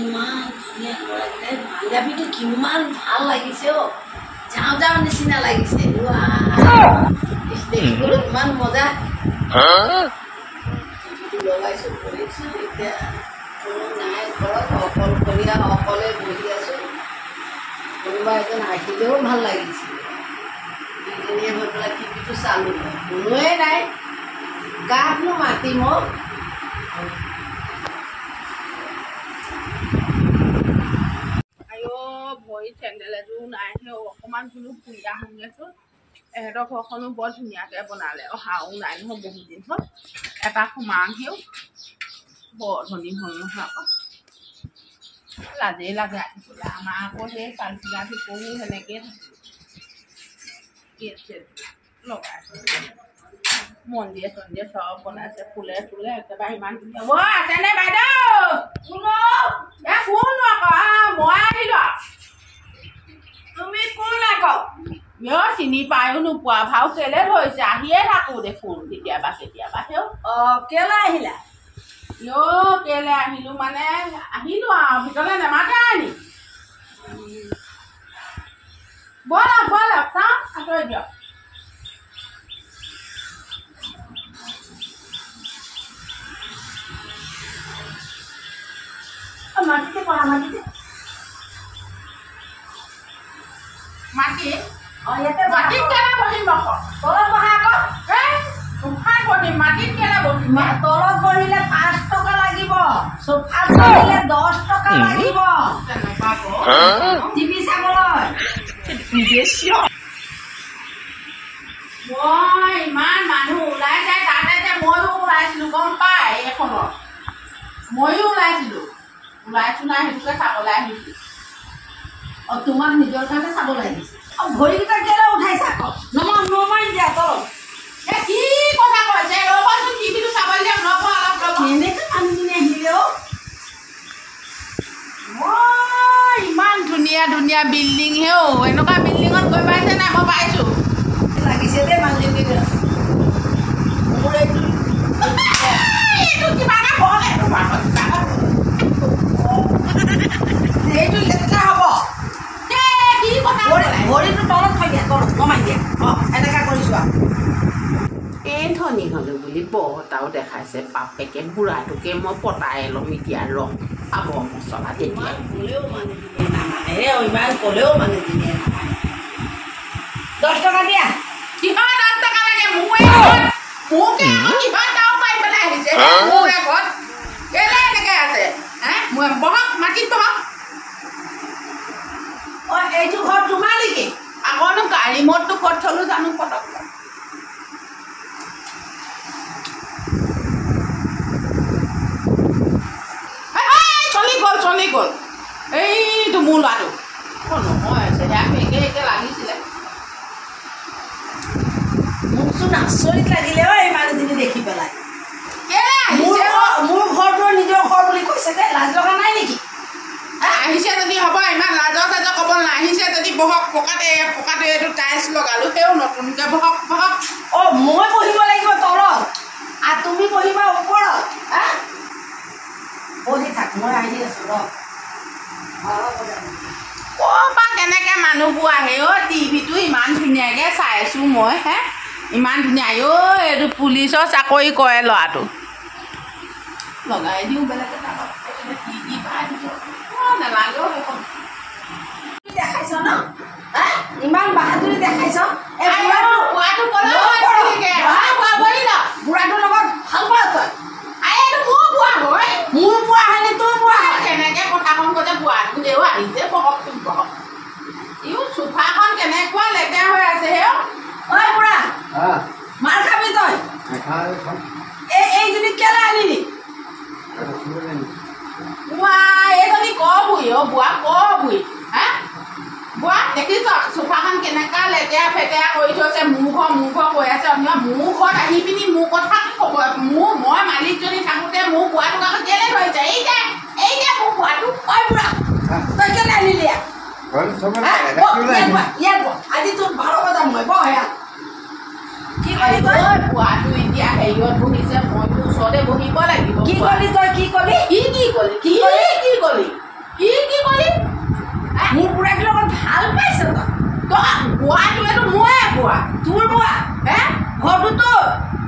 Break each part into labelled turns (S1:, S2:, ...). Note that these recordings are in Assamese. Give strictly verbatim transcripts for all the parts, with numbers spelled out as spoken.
S1: ইমান ধুনীয়া কৰাইছে পাঞ্জাবীটো কিমান ভাল লাগিছে অ যাওঁ যাওঁ নিচিনা লাগিছে দেখিবলৈ ইমান মজা লগাইছোঁ কৰিছোঁ এতিয়া কোনো নাই ঘৰত অকলশৰীয়া অকলে বহি আছোঁ কোনোবা এজন আহিলেও ভাল লাগিছিল দুইজনীয়ে হৈ পেলাই টিভিটো চালোঁ কোনোৱে নাই কাকনো মাতিম মোক
S2: ভৰি চেণ্ডেল এযোৰ নাই অকণমান বোলো ফুৰি আহোঁগেচোন এহেঁতৰ ঘৰখনো বৰ ধুনীয়াকৈ বনালে অহাও নাই নহয় বহুত দিন হ'ল এটা সোমাওঁহিও বৰ ধনী হ'ল নহয় আকৌ লাজেই লাগে আহিবলৈ আমাৰ আকৌ সেই কালচিলা ভিতৰো সেনেকৈ থাকে লগাই মন্দিৰে চন্দিৰে চব বনাইছে ফুলে ফুলে একেবাৰে ইমান ধুনীয়া অ' আছেনে বাইদেউ কোন এ কোন আকৌ মই আহিলোঁ তুমি কোন আকৌ ইয় চিনি পায়ো নোপোৱা ভাও কেলে ধৰিছে আহিয়ে থাকোঁ দেখোন কেতিয়াবা কেতিয়াবা সেও
S1: অঁ কেলৈ আহিলা
S2: ইয় কেলে আহিলোঁ মানে আহিলোঁ আৰু ভিতৰলৈ নেমাতে আনি ব'লক ব'লক চাওঁ আঁতৰি দিয়ক
S1: মাটিতে পঢ়া মাটিতে
S2: মাটি
S1: অঁ ইয়াতে
S2: মাটিত কেলে বহিম আকৌ
S1: তলত বহা আকৌ
S2: এই চোফাত বহিম মাটিত কেলে বহিম
S1: তলত বহিলে পাঁচ টকা লাগিব চোফাত বহিলে দহ টকা লাগিব টিভি চাবলৈ
S2: মই ইমান মানুহ ওলাই যায় তাতে যে ময়ো ওলাইছিলোঁ গম পায় এইখনত ময়ো ওলাইছিলোঁ ওলাইছোঁ নাই সেইটোকে চাবলৈ আহিছোঁ
S1: অঁ তোমাক নিজৰ কাৰণে চাবলৈ আহিছে অঁ ভৰিকেইটা কেলৈ উঠাইছা আকৌ নমা নমাই দিয়া তলত
S2: এই কি কথা কৈছে ৰ'বচোন টিভিটো চাবলৈ দিয়ক ৰ'ব অলপ ৰ'ব
S1: কেনেকৈ মানুহজনী আহিলে অ'
S2: মই ইমান ধুনীয়া ধুনীয়া বিল্ডিং হেও এনেকুৱা বিল্ডিঙত গৈ পাইছে নাই মই পাইছোঁ
S1: লাগিছে দেই মানুহজনী মোৰ এইটো
S2: এইটো কিবাকে বহলে
S1: এইটো লেতেৰা হ'ব
S2: কি কথা
S1: ভৰিটো তলত থৈ দিয়া তলত নমাই দিয়া অঁ এনেকুৱা কৰিছোঁ আৰু
S2: এই ধনী হ'লো বুলি বহতাও দেখাইছে বাপেকে বুঢ়াটোকে মই পতাই ল'ম এতিয়া ৰহ পাব মছলা তেতিয়া
S1: ক'লেও মানুহজনীয়ে নামানে ইমান ক'লেও মানুহজনীয়ে নামানে দহ টকা দিয়া
S2: কিমান দহ টকা লাগে মোকে মোকে কিমান দাও পাই পেলাই আহিছে মোৰ আগত কেলে এনেকৈ আছে হে মই বহক মাটিত বহক
S1: অঁ এইটো ঘৰ তোমাৰ নেকি
S2: আকৌনো গাড়ী মতটো ক'ত থলোঁ জানো পটক চলি গ'ল চলি গ'ল এইটো মোৰ ল'ৰাটো অঁ নহয় সেয়া একে একে লাগিছিলে
S1: মোকচোন আচৰিত লাগিলে অ' এই মানুহজনী দেখি পেলাই
S2: কেলে আহিছে
S1: মোৰ ঘৰটো নিজৰ ঘৰ বুলি কৈছে দে লাজ লগা নাই নেকি
S2: আহিছে যদি হ'ব ইমান লাজৰ চাজৰ ক'ব নাই আহিছে যদি বহক পকাতে পকাতে এইটো টাইলছ লগালোঁ সেও নতুনকৈ বহক বহক
S1: অঁ মই বহিব লাগিব তলত আৰু তুমি বহিবা ওপৰত হা বহি থাক মই আহি আছোঁ ৰ
S2: ক'ৰ পৰা কেনেকৈ মানুহবোৰ আহে অ' টিভিটো ইমান ধুনীয়াকৈ চাইছোঁ মই হে ইমান ধুনীয়া অ' এইটো পুলিচৰ চাকৰি কৰে ল'ৰাটো লগাই দিওঁ বেলেগ এটা কি কি ভাই অঁ নালাগেও সেইখন
S1: দেখাইছ ন হা ইমান বাহাদুৰি দেখাইছ এই
S2: বুঢ়াটো ক'লে
S1: বুঢ়াটোৰ লগত ভাল পাওঁ তই
S2: এইটো মোৰ বুঢ়া হয়
S1: মোৰ বুঢ়া হয়নে তোৰ বুঢ়া হয়
S2: কেনেকৈ কথাখন কৈছে বুঢ়াটো দেও আহিছে বহকচোন বহক ইও চোফাখন কেনেকুৱা লেতেৰা হৈ আছে হেও
S1: ঐ বুঢ়া মাৰ খাবি তই এই এইজনী কেলৈ আনিলি
S2: বুঢ়া এইজনী ক বুঢ়ী অ' বুঢ়া ক বুঢ়ী হা বুঢ়া দেখিছ চোফাখন কেনেকুৱা লেতেৰা ফেতেৰা কৰি থৈছে মোৰ ঘৰ মোৰ ঘৰ কৈ আছে মোৰ ঘৰত আহি পিনি মোৰ কথা কি ক'ব মোৰ মই মালিকজনী থাকোঁতে মোৰ বুঢ়াটোক আকৌ কেলৈ ধৰিছে এই যে এই যে মোৰ বুঢ়াটো ঐ বুঢ়া
S1: তই কেলৈ আনিলি আজি তোৰ বাৰ বজা মই বহ কি কলি তই
S2: বুঢ়াটো এতিয়া হেৰিয়ত বহিছে মইতো ওচৰতে বহিব লাগিব
S1: কি কলি তই কি কলি
S2: কি কি কলি কি কি কলি কি কি কলি মোৰ পুৰাক লগত ভাল পাইছ তই তই বোৱাটো এইটো ময়ে বোৱা তোৰ বোৱা হে ঘৰটো তোৰ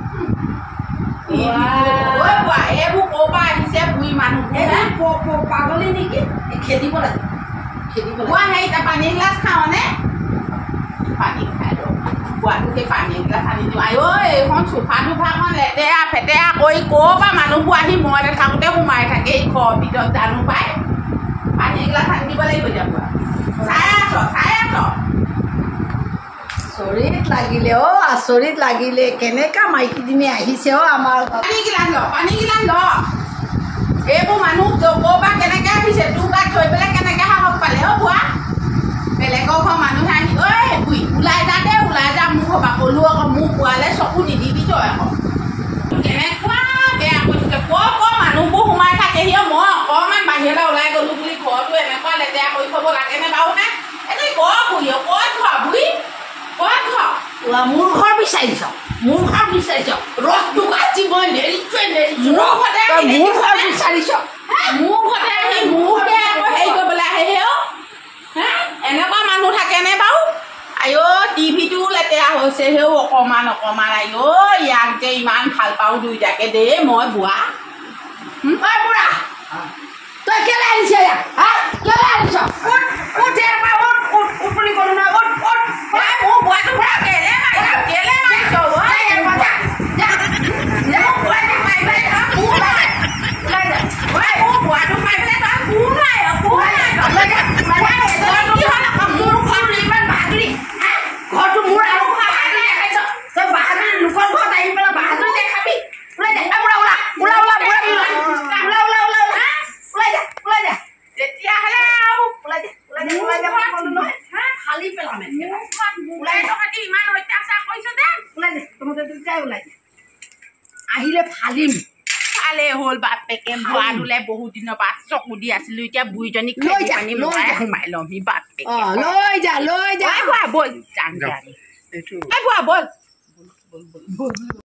S2: বোৱা এইবোৰ ক'ৰ পৰা আহিছে বুঢ়ী মানুহ পাগলী নেকি খেদিব লাগে খেদিব বোৱা সেই এতিয়া পানী এগিলাচ খাওঁনে পানী খাই ৰ বোৱাটো সেই পানী এগিলাচ আনি দিওঁ আই ঐ এইখন চোফা টোফাখন লেতেৰা ফেতেৰা কৰি ক'ৰ পৰা মানুহবোৰ আহি মই থাকোঁতে সোমাই থাকে এই ঘৰৰ ভিতৰত জানো পাই পানী এগিলাচ আনি দিব লাগিব এতিয়া বোৱা চাই আছ চাই আছ
S1: আচৰিত লাগিলে অ আচৰিত লাগিলে কেনেকা মাইকীজনী আহিছে অ আমাৰ
S2: পানী গিলাচ ল পানী গিলাচ ল এইবোৰ মানুহ ক'ৰ পৰা কেনেকৈ আহিছে তোৰ গাত থৈ পেলাই কেনেকৈ সাহস পালে অ' বোৱা বেলেগৰ ঘৰ মানুহে আহি ঐ বুঢ়ী ওলাই যা দে ওলাই যা মোক হ'বা ক'লো আকৌ মোক পোৱালে চকু নিদিবি তই আকৌ কেনেকুৱা বেয়া কৰিছে ক'ৰ ক'ৰ মানুহবোৰ সোমাই থাকেহি মই অকণমান বাহিৰলৈ ওলাই গ'লোঁ বুলি ঘৰটো এনেকুৱা লেতেৰা কৰি থ'ব লাগেনে বাৰু নে এনেই কৰ বুঢ়ী ক'ত ঘৰ বুঢ়ী ক'ত ঘৰ
S1: মোৰ ঘৰ বিচাৰিছ মোৰ ঘৰ বিচাৰিছ ৰসটো কাটি মই নেৰিছোৱে নেৰিছো
S2: মোৰ ঘৰ বিচাৰিছ মোৰ ঘৰতে আহি মোৰকে আকৌ হেৰি কৰিবলৈ আহে হে হে এনেকুৱা মানুহ থাকেনে বাৰু আইঅ' টিভিটোও লেতেৰা হৈছে হেও অকণমান অকণমান আইঅ' ইয়াক যে ইমান ভাল পাওঁ দুইটাকে দেই মই বোৱা
S1: ঐ বুঢ়া তই কেলে আহিছ ইয়াত হা কেলে আহিছ উঠ উঠ ইয়াৰ পৰা উঠ উঠ উঠ বুলি ক'লো নহয় উঠ উঠ
S2: মোৰ বোৱাটো পৰা কেলে মাৰিছ কেলে মাৰিছ
S1: যা ইয়াৰ পৰা যা যা যা
S2: বোৱাটো মাৰি পেলাই তই কোন হয়
S1: ওলাই যা
S2: মোৰ বোৱাটো মাৰি পেলাই তই কোন হয় কোন
S1: ওলাই যা ওলাই যা
S2: কি হ'ল আকৌ মোৰ ঘৰটো ইমান বাহাদুৰি
S1: হা ঘৰটো মোৰ আৰু বাহাদুৰি দেখাইছ তই বাহাদুৰি লোকৰ ঘৰত আহি পেলাই বাহাদুৰি দেখাবি ওলাই যা ওলা ওলা ওলা ওলা ওলা ওলা ওলা ওলা ওলা ওলাই যা ওলাই যা
S2: তেতিয়াহ'লে আৰু
S1: ওলাই যা ওলাই যা ওলাই যা মই ক'লো নহয় হা খালি পেলাম
S2: ওলাই থকাটি ইমান অত্যাচাৰ কৰিছ দে
S1: ওলাই যা তহঁতে দুটাই ওলাই যা আহিলে ফালিম
S2: ভালে হ'ল বাপেকে বোৱাটোলে বহুত দিনৰ পৰা চকু দি আছিলো এতিয়া বুঢ়ীজনীক
S1: লৈ যা,
S2: পানী
S1: লৈ
S2: লগাই
S1: যা।
S2: সোমাই ল'মহি বাপেকে
S1: অ লৈ যা লৈ যা
S2: বোৱা ব'ল যাম যাম এই বোৱা ব'ল